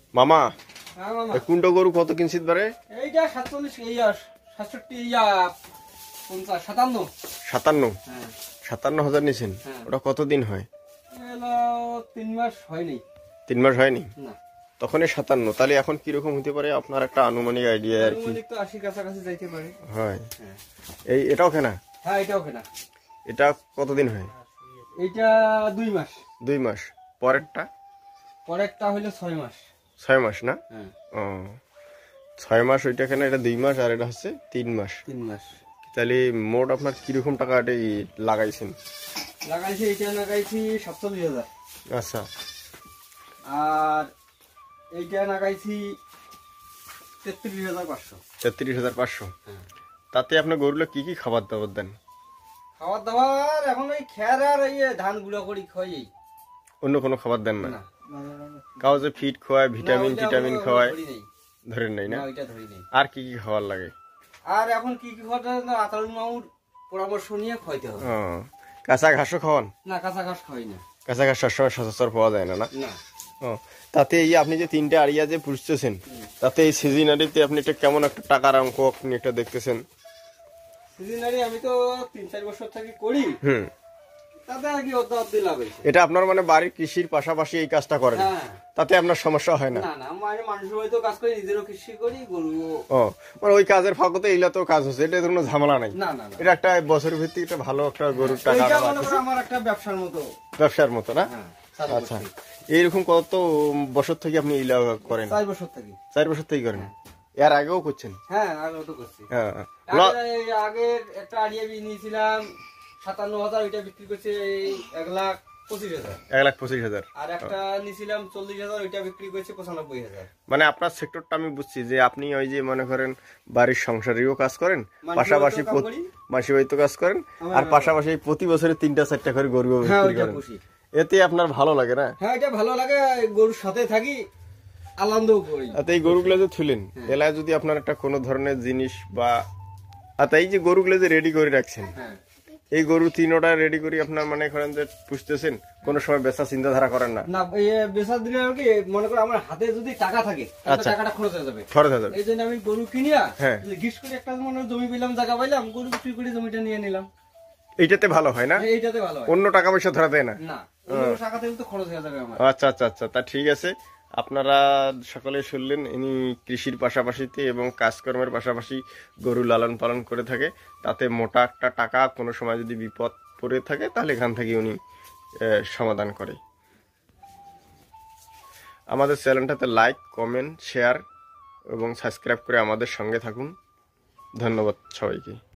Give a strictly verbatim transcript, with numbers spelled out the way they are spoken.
মামা হ্যাঁ মামা, এই কুন্টো গরু কত কিনছিস বারে? এইটা সাতচল্লিশ ইয়া সাতষট্টি ইয়া পঞ্চাশ সাতান্ন। সাতান্ন হ্যাঁ সাতান্ন হাজার নিছেন। হ্যাঁ। ওটা কতদিন হয়? এলো তিন মাস হয়নি। তিন মাস হয়নি? না, তখনই সাতান্ন। তাহলে এখন কিরকম হতে পারে আপনার একটা আনুমানিক আইডিয়া আর কি? আনুমানিক তো আশি কাছাকাছি যাইতে পারে। হয়। হ্যাঁ এই এটাও কেনা? হ্যাঁ এটাও কেনা। এটা কতদিন হয়? এইটা দুই মাস। দুই মাস। পরেরটা? পরেরটা হইলো ছয় মাস। ছয় মাস না? হ্যাঁ ও, ছয় মাস ওইটা কেনা, এটা দুই মাস আর এটা হচ্ছে তিন মাস। তিন মাস। তাহলে মোট আপনার কিরকম টাকা এটা লাগাইছেন? লাগাইছি এইটা লাগাইছি সাতচল্লিশ হাজার। আচ্ছা। আর এইটা লাগাইছি তেত্রিশ হাজার পাঁচশো। তেত্রিশ হাজার পাঁচশো। হ্যাঁ। তাতে আপনার গরুগুলো কি কি খাবার দাবার দেন? খাবার দাবার এখন ওই খের আর এই ধান গুঁড়ো করি খাই। অন্য কোনো খাবার দেন না? না, কাউ যে ফিট খাওয়ায়, ভিটামিন টিটামিন খাওয়ায় ধরি নেই। ধরেন নাই না? না, ওইটা ধরি নেই। আর কি কি খাবার লাগে? আর এখন কি কি খাওয়াটা আতারুল মামুর পরামর্শ নিয়ে খাইতে হবে। ও, কাঁচা ঘাসও খাওয়ান? না, কাঁচা ঘাস খাই না। কাঁচা ঘাস সবসময় সচরাচর পাওয়া যায় না না? না। ও, তাতে এই আপনি যে তিনটে আড়িয়া যে পুষতেছেন, তাতে এই সিজনারিতে আপনি একটা কেমন একটা টাকার অঙ্ক আপনি একটা দেখতেছেন? সিজনারি আমি তো তিন চার বছর থেকে করি। হুম। তাতে আর কি অর্ধ অর্ধে লাভ হয়েছে। এটা আপনার মানে বাড়ির কৃষির পাশাপাশি এই কাজটা করেন? হ্যাঁ। তাতে আপনার সমস্যা হয় না? না না, আমি মানুষের বাড়িতে কাজ করি, নিজেরও কৃষি করি, গরু। ও, মানে ওই কাজের ফাঁকতে এইলা তো কাজ হচ্ছে, এটা কোনো ঝামেলা নাই? না না না, এটা একটা বছর ভিত্তিক একটা ভালো একটা গরুর টাকা এইটা মনে করো আমার একটা ব্যবসার মতো। ব্যবসার মতো না? হ্যাঁ, চালু আচ্ছা। করছি। এইরকম কত বছর থেকে আপনি ইলা করেন? চার বছর থেকে। চার বছর থেকে করেন? এর আগেও করছেন? হ্যাঁ, আগেও তো করছি। হ্যাঁ। আগে- আগের একটা আড়িয়া বীজ নিয়েছিলাম সাতান্ন হাজার, ওইটা বিক্রি করছে এই এক লাখ পঁচিশ হাজার। এক লাখ পঁচিশ হাজার। আর একটা নিয়েছিলাম চল্লিশ হাজার, ওইটা বিক্রি করছে পঁচানব্বই হাজার। মানে আপনার সেক্টরটা আমি বুঝছি যে আপনি ওই যে মনে করেন বাড়ির সংসারেও কাজ করেন, মানুষের পাশাপাশি বাড়িতেও কাজ করি। মাসি বাড়িতে কাজ করেন, আমার- আর পাশাপাশি প্রতি বছরে তিনটা চারটা করে গরু হ্যাঁ, বিক্রি ওইটা করেন। খুশি। এতে আপনার ভালো লাগে না? হ্যাঁ, এটা ভালো লাগে, গরুর সাথে থাকি, আনন্দও করি। আচ্ছা, এই গরুগুলো যে থুলেন, এলাকায় যদি আপনার একটা কোনো ধরনের জিনিস বা আচ্ছা এই যে গরুগুলো যে রেডি করে রাখছেন, হ্যাঁ, এই গরু তিনোটা রেডি করে আপনার মানে করেন যে পুষতেছেন, কোনো সময় বেচা চিন্তাধারা করেন না? না, এই বেচার দিনে আর কি মনে করো আমার হাতে যদি টাকা থাকে, তাহলে আচ্ছা। টাকাটা খরচ হয়ে যাবে। খরচ হাজার। এই জন্য আমি গরু কিনিয়া হ্যাঁ। গিস করে একটা মনে হয় জমি পেলাম, জায়গা পাইলাম, গরু বিক্রি করে জমিটা নিয়ে নিলাম। এইটাতে ভালো হয় না? এইটাতে ভালো হয়। অন্য টাকা পয়সা ধরা দেয় না? না, অন্য টাকা থেকে তো খরচ হয়ে যাবে আমার। আচ্ছা আচ্ছা আচ্ছা, তা ঠিক আছে। আপনারা সকলে শুনলেন, ইনি কৃষির পাশাপাশিতে এবং কাজকর্মের পাশাপাশি গরু লালন পালন করে থাকে। তাতে মোটা একটা টাকা কোনো সময় যদি বিপদ পড়ে থাকে তাহলে এখান থেকে উনি আহ, সমাধান করে। আমাদের চ্যানেলটাতে লাইক, কমেন্ট, শেয়ার এবং সাবস্ক্রাইব করে আমাদের সঙ্গে থাকুন। ধন্যবাদ সবাইকে।